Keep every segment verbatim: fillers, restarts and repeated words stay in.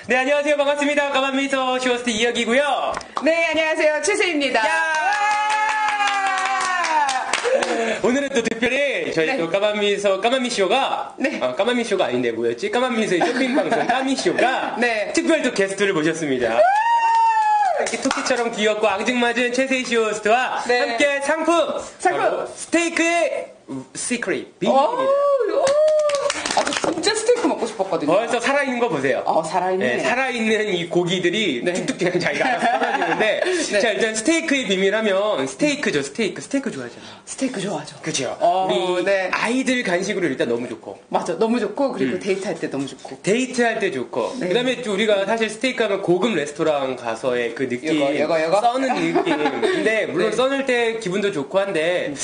네, 안녕하세요. 반갑습니다. 까만미소 쇼호스트 이혁이고요. 네, 안녕하세요. 최세입니다. 오늘은 또 특별히 저희 네. 또 까만미소, 까만미쇼가, 네. 아, 까만미쇼가 아닌데 뭐였지? 까만미소의 쇼핑방송 까미쇼가 네. 특별 또 게스트를 모셨습니다. 이렇게 토끼처럼 귀엽고 앙증맞은 최세희 쇼호스트와 네. 함께 상품! 상품! 바로 스테이크의 시크릿, 오, 비밀입니다. 오. 아, 저 진짜 스테이크 먹고 싶었거든요. 벌써 살아있는 거 보세요. 어, 살아있네. 네, 살아있는 이 고기들이 네. 뚝뚝 그냥 자기가 알아서 사라지는데 네. 자, 일단 스테이크의 비밀 하면 스테이크죠. 스테이크. 스테이크 좋아하잖아. 스테이크 좋아하죠. 그죠? 어, 우리 네. 아이들 간식으로 일단 너무 좋고 맞아. 너무 좋고, 그리고 음. 데이트할 때 너무 좋고. 데이트할 때 좋고 네. 그 다음에 또 우리가 사실 스테이크 하면 고급 레스토랑 가서의 그 느낌 이거, 이거, 이거? 써는 느낌 근데 물론 네. 써는 때 기분도 좋고 한데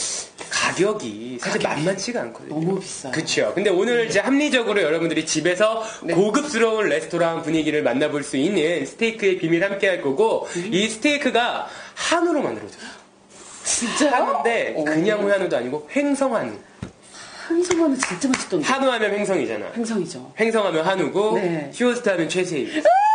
가격이 사실 만만치가 않거든요. 너무 비싸요. 그렇죠. 근데 오늘 이제 합리적으로 여러분들이 집에서 네. 고급스러운 레스토랑 분위기를 만나볼 수 있는 스테이크의 비밀 함께 할 거고 음. 이 스테이크가 한우로 만들어졌어요. 진짜요? 한우인데 오. 그냥 한우도 아니고 횡성한우. 한성화는 진짜 맛있던데. 한우하면 횡성이잖아. 횡성이죠. 횡성하면 한우고 네. 쇼호스트 하면 최세희.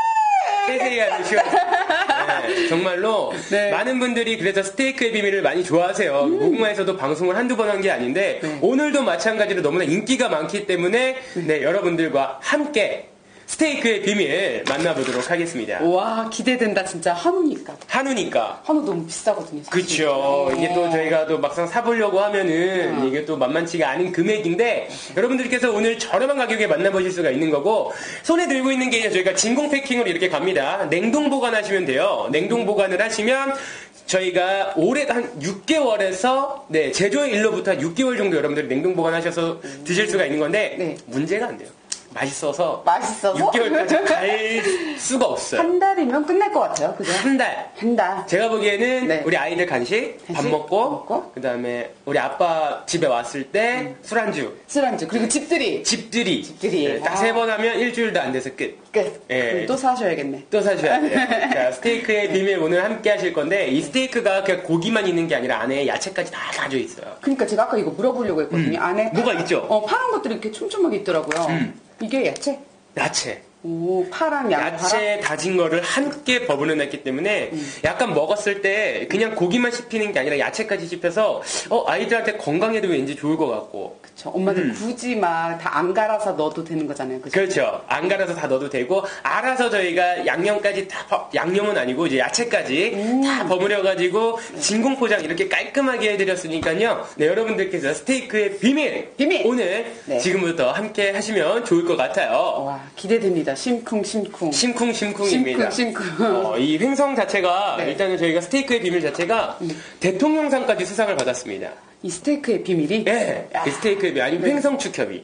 최세희 하면 쇼호스트. 네, 정말로 네. 많은 분들이 그래서 스테이크의 비밀을 많이 좋아하세요. 음. 무궁화에서도 방송을 한두 번 한 게 아닌데 네. 오늘도 마찬가지로 너무나 인기가 많기 때문에 네, 여러분들과 함께 스테이크의 비밀 만나보도록 하겠습니다. 와, 기대된다, 진짜. 한우니까. 한우니까. 한우 너무 비싸거든요. 사실. 그쵸. 이게 또 저희가 또 막상 사보려고 하면은 음. 이게 또 만만치가 않은 금액인데 여러분들께서 오늘 저렴한 가격에 만나보실 수가 있는 거고 손에 들고 있는 게 저희가 진공 패킹으로 이렇게 갑니다. 냉동 보관하시면 돼요. 냉동 보관을 하시면 저희가 올해 한 육 개월에서 네, 제조일로부터 한 육 개월 정도 여러분들이 냉동 보관하셔서 드실 수가 있는 건데 네. 문제가 안 돼요. 맛있어서 맛있어서? 육 개월까지 갈 수가 없어요. 한 달이면 끝날 것 같아요. 그죠? 한 달. 한 달. 제가 보기에는 네. 우리 아이들 간식, 밥 간식, 먹고, 밥 먹고. 그 다음에 우리 아빠 집에 왔을 때 술안주, 술안주. 그리고 집들이. 집들이. 집들이. 딱 아. 세 번 하면 일주일도 안 돼서 끝. 끝. 예. 그럼 또 사셔야겠네. 또 사줘야 돼요. 자, 스테이크의 비밀 오늘 함께 하실 건데, 이 스테이크가 그냥 고기만 있는 게 아니라 안에 야채까지 다 가져 있어요. 그러니까 제가 아까 이거 물어보려고 했거든요. 음. 안에 뭐가 파- 있죠? 어, 파란 것들이 이렇게 촘촘하게 있더라고요. 음. 이게 야채? 야채. 오, 파랑 양파랑. 야채 다진 거를 함께 버무려 놨기 때문에 약간 먹었을 때 그냥 고기만 씹히는 게 아니라 야채까지 씹혀서 어, 아이들한테 건강에도 왠지 좋을 것 같고 그쵸. 엄마들 음. 굳이 막 다 안 갈아서 넣어도 되는 거잖아요. 그죠? 그렇죠. 안 갈아서 다 넣어도 되고 알아서 저희가 양념까지 다 버- 양념은 아니고 이제 야채까지 음. 다 버무려 가지고 진공 포장 이렇게 깔끔하게 해드렸으니까요. 네, 여러분들께서 스테이크의 비밀, 비밀! 오늘 네. 지금부터 함께 하시면 좋을 것 같아요. 와, 기대됩니다. 심쿵, 심쿵. 심쿵 심쿵입니다. 심쿵, 심쿵. 어, 이 횡성 자체가 네. 일단은 저희가 스테이크의 비밀 자체가 대통령상까지 수상을 받았습니다. 이 스테이크의 비밀이? 예, 야. 이 스테이크의 비밀 아니면 횡성축협이.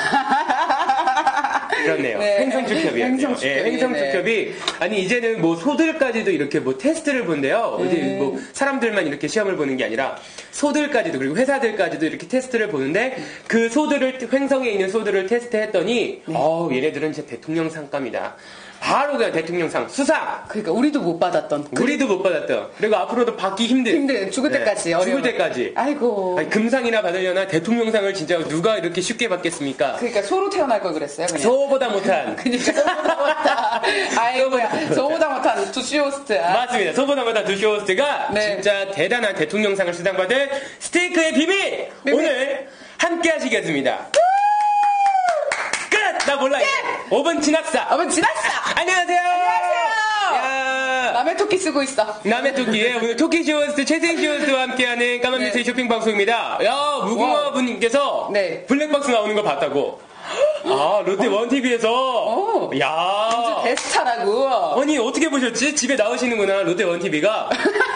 그렇네요. 네. 횡성축협이요. 횡성축협이, 예, 횡성축협이 아니 이제는 뭐 소들까지도 이렇게 뭐 테스트를 본대요. 음. 이제 뭐 사람들만 이렇게 시험을 보는 게 아니라 소들까지도 그리고 회사들까지도 이렇게 테스트를 보는데 그 소들을 횡성에 있는 소들을 테스트했더니 네. 어 얘네들은 진짜 대통령 상감이다. 바로 그냥 대통령상 수상. 그러니까 우리도 못 받았던. 우리도 못 받았던. 그리고 앞으로도 받기 힘든. 힘든, 죽을 네, 때까지. 죽을 어려운. 때까지. 아이고. 아니, 금상이나 받으려나 대통령상을 진짜 누가 이렇게 쉽게 받겠습니까? 그러니까 소로 태어날 걸 그랬어요. 그냥. 소보다 못한. 그러니까 소보다 못한. 아이고야. 소보다 못한 두시 호스트. 맞습니다. 소보다 못한 두시 호스트가 네. 진짜 대단한 대통령상을 수상받은 스테이크의 비밀! 비밀. 오늘 함께 하시겠습니다. 끝! 나 몰라. 오 분 지났어. 어머, 지났어! 안녕하세요. 안녕하세요. 야. 남의 토끼 쓰고 있어. 남의 토끼에 오늘 토끼 쇼호스트 최세희 쇼호스트와 함께하는 까만미소의 네. 쇼핑 방송입니다. 야 무궁화 분님께서 네. 블랙박스 나오는 거 봤다고. 아 롯데 원티비에서. 오. 야. 베스타라고. 아니 어떻게 보셨지? 집에 나오시는구나 롯데 원티비가.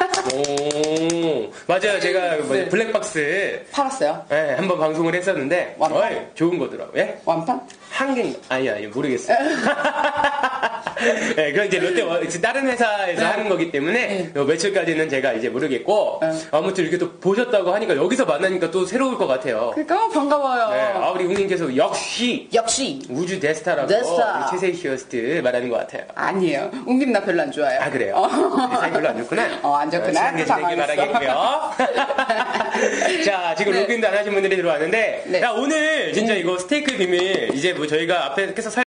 오 맞아요 제가 뭐지, 네. 블랙박스 팔았어요. 네, 한번 방송을 했었는데 완판? 어이, 좋은 거더라고. 예? 완판? 한 개, 아니, 아니, 모르겠어요. 네, 그건 이제 롯데, 원- 다른 회사에서 네. 하는 거기 때문에, 요 며칠까지는 제가 이제 모르겠고, 네. 아무튼 이렇게 또 보셨다고 하니까 여기서 만나니까 또 새로울 것 같아요. 그러니까 어, 반가워요. 네, 아, 우리 형님께서 역시 역시. 우주 대스타라고 대스타. 우리 최세희 쇼호스트 말하는 것 같아요. 아니에요. 웅님 나 별로 안 좋아해요. 아, 그래요? 어. 사이 별로 안 좋구나. 어, 안 좋구나. 시간 계시길 바라겠고요. 자, 지금 네. 로그인도 안 하신 분들이 들어왔는데, 네. 야, 오늘 진짜 이거 스테이크 비밀, 이제 뭐 저희가 앞에 계속 살